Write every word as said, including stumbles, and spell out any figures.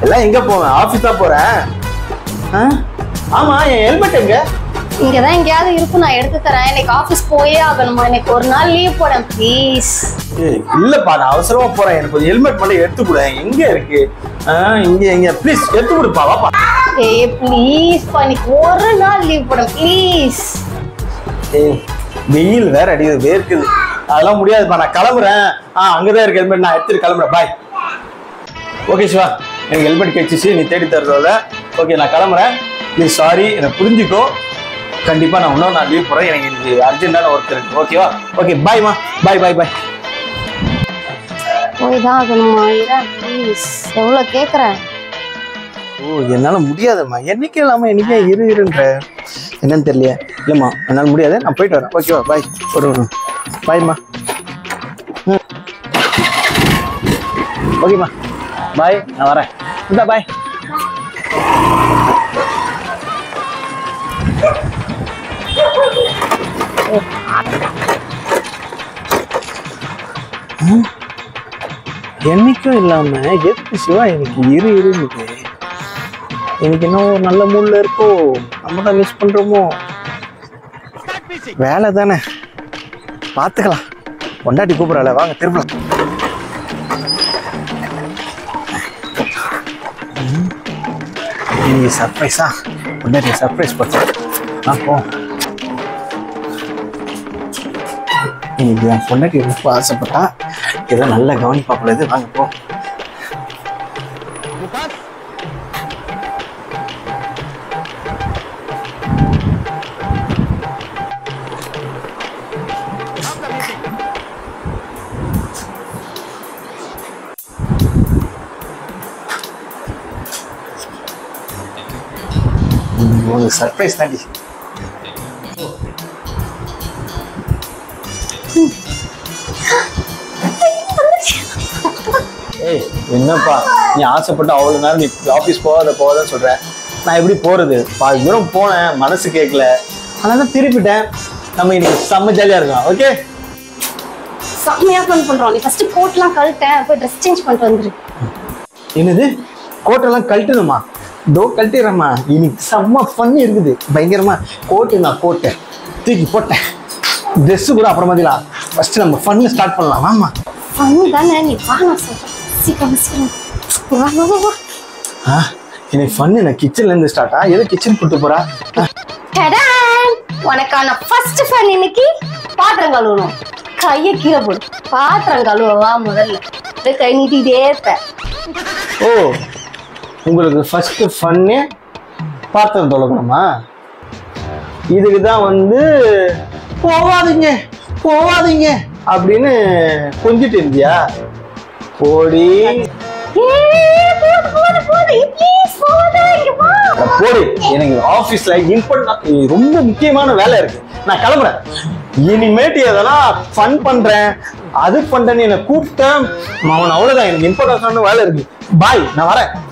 எல்லாம் எங்க போவேன்? ஆபீஸ் தான் போறேன். ஆமா, என் ஹெல்மெட் எங்க? இங்கதான் எங்கேயாவது இருக்கும், நான் எடுத்து தரேன். இன்னைக்கு ஆபீஸ் போயே ஆகணுமா? எனக்கு ஒரு நாள் லீவ் போடேன் ப்ளீஸ். இல்லப்பா, நான் அவசரமா போறேன். எனக்கு ஒரு ஹெல்மெட் மட்டும் எடுத்து கொடு. எங்க இருக்கு? இங்க எங்க ப்ளீஸ் எடுத்து கொடுப்பா. வாப்பா. ஏய் ப்ளீஸ் பா, இன்னைக்கு ஒரு நாள் லீவ் போட ப்ளீஸ். ஏய், வெயில் வேற அடிக்குது, வேர்க்குது. அதெல்லாம் முடியாதுப்பா, நான் கிளம்புறேன். ஆ அங்கதான் இருக்கு ஹெல்மெட், நான் எடுத்துட்டு கிளம்புறேன். பாய். ஓகே சிவா, எனக்கு ஹெல்மெட் கிடைச்சிச்சு, நீ தேடி தர்றத. ஓகே, நான் கிளம்புறேன். ப்ளீஸ் சாரி, என்னை புரிஞ்சுக்கோ. கண்டிப்பா நான் இன்னும் நான் லீவ் போறேன். எனக்கு இன்னைக்கு அர்ஜென்டான ஒர்க் இருக்கு. ஓகேவா? ஓகே, பாய்மா. Bye bye bye. போய் தான் ஆகணுமா? இரா ப்ளீஸ், எவ்வளோ கேட்குறேன். ஓ, என்னால முடியாதும்மா. என்னைக்கு இல்லாம என்னைக்கே இரு இருன்ற என்னன்னு தெரியலையே. இல்லைம்மா, என்னால் முடியாது, நான் போயிட்டு வரேன். ஓகேவா? பாய். ஒரு பாய்மா. ம் ஓகேம்மா, பாய். நான் வரேன். இந்த பாய். என்னைக்கும் இல்லாம எதுக்கு சிவா எனக்கு இரு இருக்கு? எனக்கு இன்னும் ஒரு நல்ல மூட்ல இருக்கோ, நம்ம தான் மிஸ் பண்றோமோ? வேலை தானே, பாத்துக்கலாம். பொண்டாட்டி கூப்பிடல, வாங்க திரும்பலாம். நீ சர்ப்ரைஸா? பொண்டாட்டி சர்ப்ரைஸ் பண்ண. ஆ போ. இன்னைக்கு என் பொண்டாட்டி ரொம்ப ஆசைப்பட்டா, ஏதோ நல்லா கவனிப்பாப்புல. வாங்க போ. உங்களுக்கு சர்ப்ரைஸ் தாண்டி. ஏய் என்னப்பா, நீ ஆசைப்பட்டு அவ்வளவு நேரம் நீ ஆஃபீஸ் போகாத போகாதன்னு சொல்ற. நான் எப்படி போறது? பாதி தூரம் போனேன், மனசு கேட்கல, அதனால திருப்பிட்டேன். நம்ம இன்னைக்கு செம்ம ஜாலியா இருக்கலாம். ஓகே, செம்மையா ஃபன் பண்றோம். நீ ஃபர்ஸ்ட் கோட்லாம் கழட்டேன், போய் ட்ரெஸ் சேஞ்ச் பண்ணிட்டு வந்துரு. என்னது? கோட்டெல்லாம் கழட்டணுமா? தோ கழட்டிடுறேம்மா. இன்னைக்கு செம்ம ஃபன் இருக்குது, பயங்கரமா. கோட்டு நான் போட்டேன், தூக்கி போட்டேன். ட்ரெஸ்ஸு கூட அப்புறம் மாதிரிலாம். ஃபர்ஸ்ட் நம்ம ஃபன்னு ஸ்டார்ட் பண்ணலாம். வாமா. ஃபன் தானே, நீ வா, நான் சொல்றேன். சீக்கிரம் சீக்கிரம் வா வா வா வா. ஆ, இன்னைக்கு ஃபன்னு நான் கிச்சன்ல இருந்து ஸ்டார்ட்டா? எது கிச்சன் கூட்டு போறா? டடான், உனக்கான ஃபர்ஸ்ட் ஃபன் இன்னைக்கு பாத்திரம் கழுவணும். கையை கீழே போடு, பாத்திரம் கழுவவா முதல்ல. அப்படியே கை நீட்டிகிட்டே இருப்பேன். ஓ, உங்களுக்கு ஃபர்ஸ்ட் ஃபன்னு பாத்திரம் தொலைக்கணுமா? இதுக்கு தான் வந்து போவாதீங்க போவாதீங்க அப்படின்னு கொஞ்சிட்டு இருந்தியா? போடி போடு. எனக்கு ஆபீஸ்ல இம்பார்ட்டன்ட் ரொம்ப முக்கியமான வேலை இருக்கு, நான் கிளம்புறேன். இனிமேட்டு எதெல்லாம் ஃபன் பண்றேன் அது பண்றேன்னு என்ன கூப்பிட்டேன் அவன், அவ்வளவுதான். எனக்கு இம்பார்ட்டன்டான வேலை இருக்கு. பாய், நான் வரேன்.